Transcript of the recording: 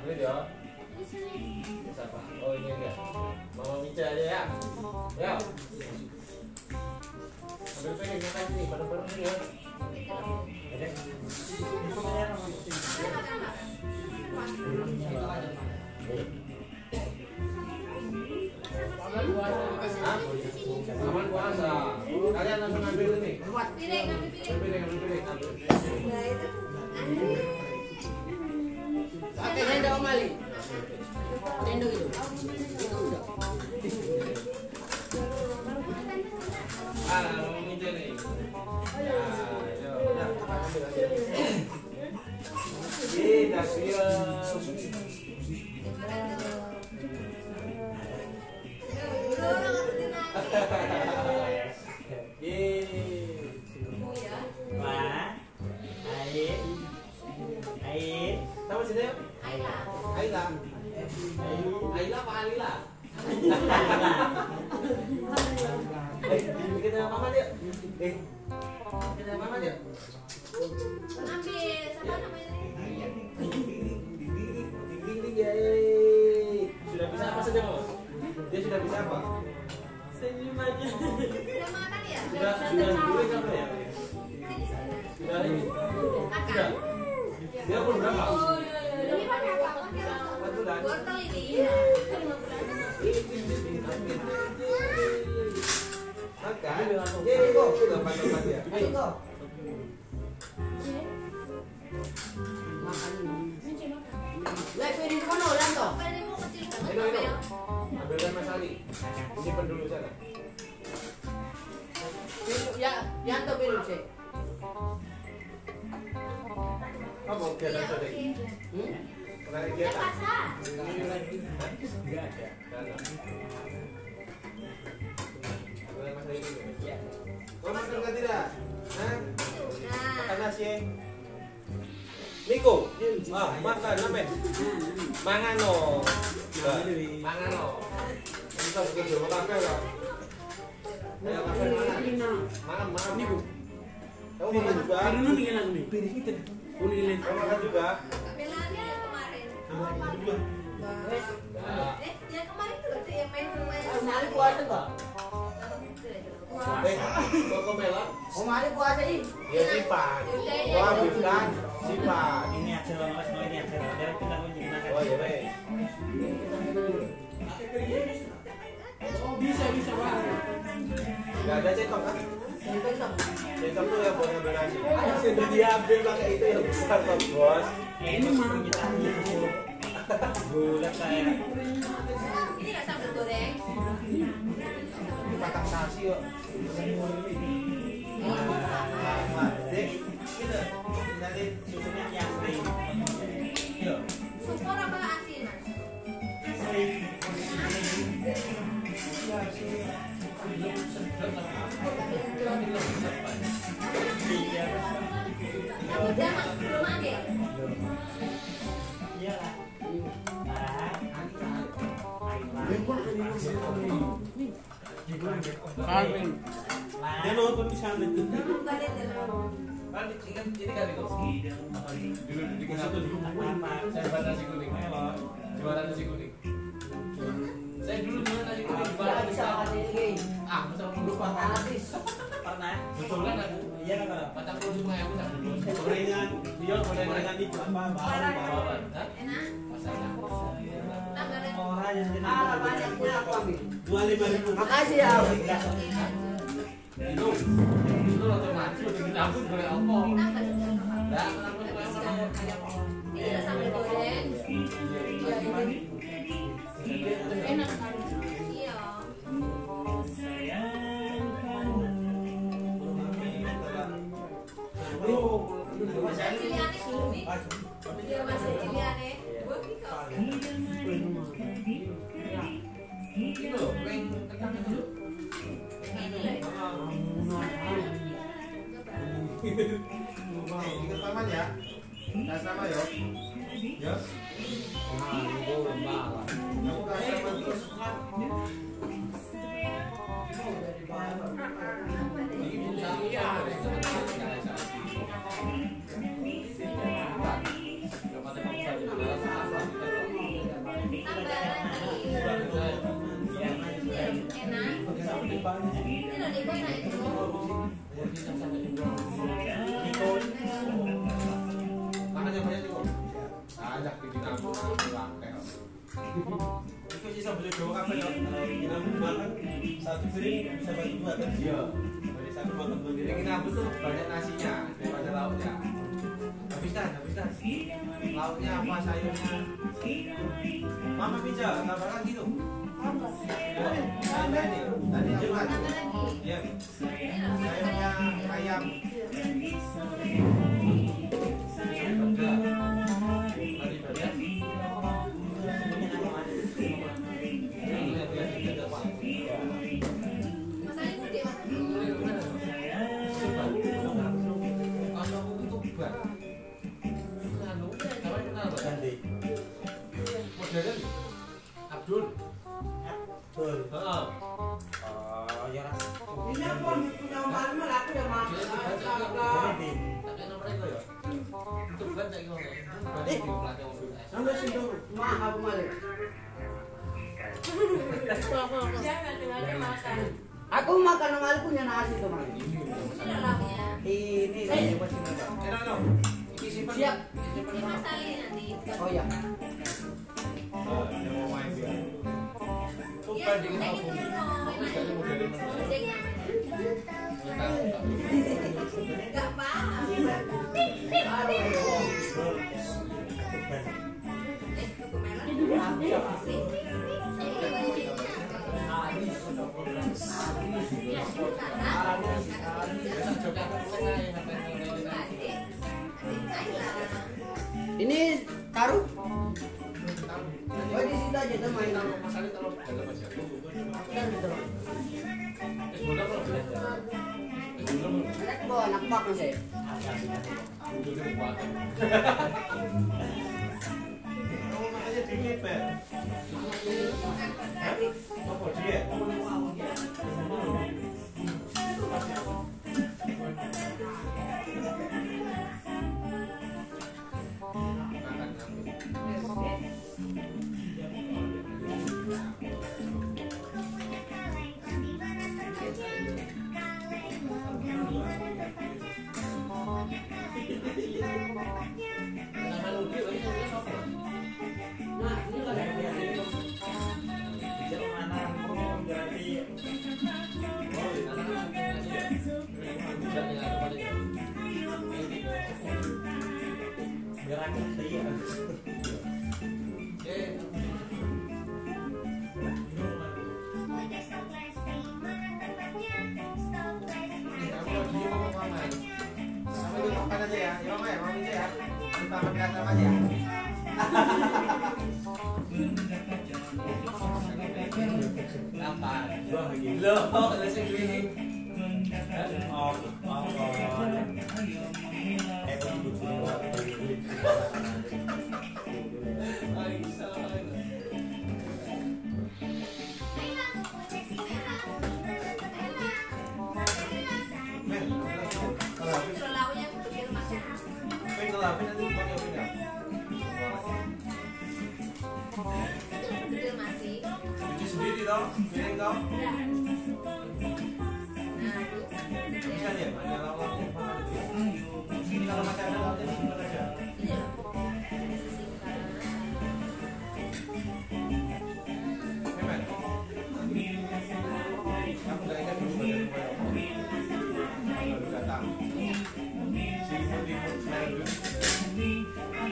Ambil ya. Siapa? Oh ini enggak. Mama Mica aja ya. Ya. Ambil piring yang tadi nih, bareng-bareng nih ya. Ada. Aman puasa. Kalian langsung ambil ini. Piring, ambil piring. Ambil piring. Nah itu. Pakai sendok Om Ali. Sendok itu. Mau minta nih. Ya, udah. Ambil aja. Dah Sama sini ya? Aila apa Alila? Bikin sama mama dia. Bikin sama mama dia. Ambil, siapa namanya? Sudah bisa apa saja Mas? Dia sudah bisa apa? Senyum aja. Sudah makan ya? Sudah guling apa ya? Sudah ini? Sudah? Dia umur berapa? Ini pakai apa? Betulan. Wortel ini. Makan. Yeay kok sudah pandang ya. Ayo kok. Lah piring kono lan toh. Piringmu kecil banget. Ini. Ambilkan Mas Ali. Simpan dulu sana. Ya, yang tuh piring sih. Apa kegiatan tadi? Pernah Ya kegiatan? pasar. Enggak ada. Boleh Mas Ali dulu. Ya. Mau makan nggak tidak? Hah? Nah. Makan nasi. Niko, makan apa? Mangan no. Mangan no. Kita bukan jual kafe lah. Ayo kafe mangan. Mangan Niko. Kamu makan juga? Piring nih lang nih. Piring kita. Kunin. Kamu makan juga? Belanya yang kemarin. Enggak. Yang kemarin tuh ada yang main. Mari puasa kok. Koko melon. Mari puasa ini. Ya simpan. Kau habiskan, simpan. Ini aja loh mas, ini aja loh. Dari kita kunci makan. Oh iya baik. Bisa Pak. Enggak ada cetok kan? Besok. Cetok tuh yang buat ngambil nasi. Sudah diambil pakai itu yang besar Pak Bos. Ini mah Kita bulat saya. Ini nggak sambal goreng. Ini patang nasi kok. Dek, kita nanti Susunya yang kering. Iya. Sopor apa asin mas? Kamu udah mas belum ada? Iya lah. Dia nonton di sana tuh. Nggak ada telur. Kan ingat ini kan itu. Dulu di satu di Apa? saya juara nasi kuning. Juara nasi kuning. Saya dulu juara nasi kuning juara bisa ada lagi. masa aku lupa. Habis. Pernah? Betul kan aku? Iya kan kalau Patang puluh lima yang bisa dulu. gorengan, dia gorengan itu apa? Bawaan. Hah? Enak. Masalah. Tambah lagi. Orang yang jadi Banyaknya aku ambil. 25.000. Makasih ya. Itu otomatis udah dicampur oleh apa? Tambah juga. Nah, kenapa saya Ini udah sambal goreng. Enak sekali. Iya. Masih ciliane dulu nih. Iya masih ciliane. Gue kok. Itu loh, yang tekan itu loh. Ini lah. Ingat paman ya. Nah, sama yo. Ya. Kamu kasih sama terus. Iya. Itu sisa beli dua kafe dong. Kita makan satu piring bisa bagi dua kan? Iya. Dari satu makan dua Jadi piring. kita ambil tuh banyak nasinya daripada lauknya. Habiskan. Lauknya apa, sayurnya? Mama pizza, tambah lagi tuh. Ya, sayurnya ini. Tadi apa? Tambah lagi. Iya. Ini loh, Sayurnya ayam. masalahnya gede Ganti. Abdul. Betul. Heeh. Oh, ya ras. Ini pun punya malam aku ya mak. Ganti. Sampai situ mak aku malam. jangan dengarnya makan Aku makan malam punya nasi tuh mak. ini loh lauknya Ini saya masih muda. Enak dong. Ini simpan. Siap. ini masalahnya nanti Oh ya. Yang mau main dia. Tuh ya banding ini aku. dulu Sekarang modelnya mana? nggak paham Ini taruh. Oh di situ aja tuh main. Masalahnya kalau dalam aja. Dan gitu. Bola kalau belajar. Anak bawa anak pak masih. Duduknya kuat. Kamu makanya dingin, Pak. Apa dia? Nah, ini lah. Biar aku saya. lauknya kecil masuk kecil masih Sendiri dong, piring dong. nah itu Bisa ya, ada lauk-lauknya. Ini kalau masih ada lauknya simpan aja. ini loh disisihkan Memet. Kamu nggak ingat dulu badan rumah baru datang. Selimut-limut smell good.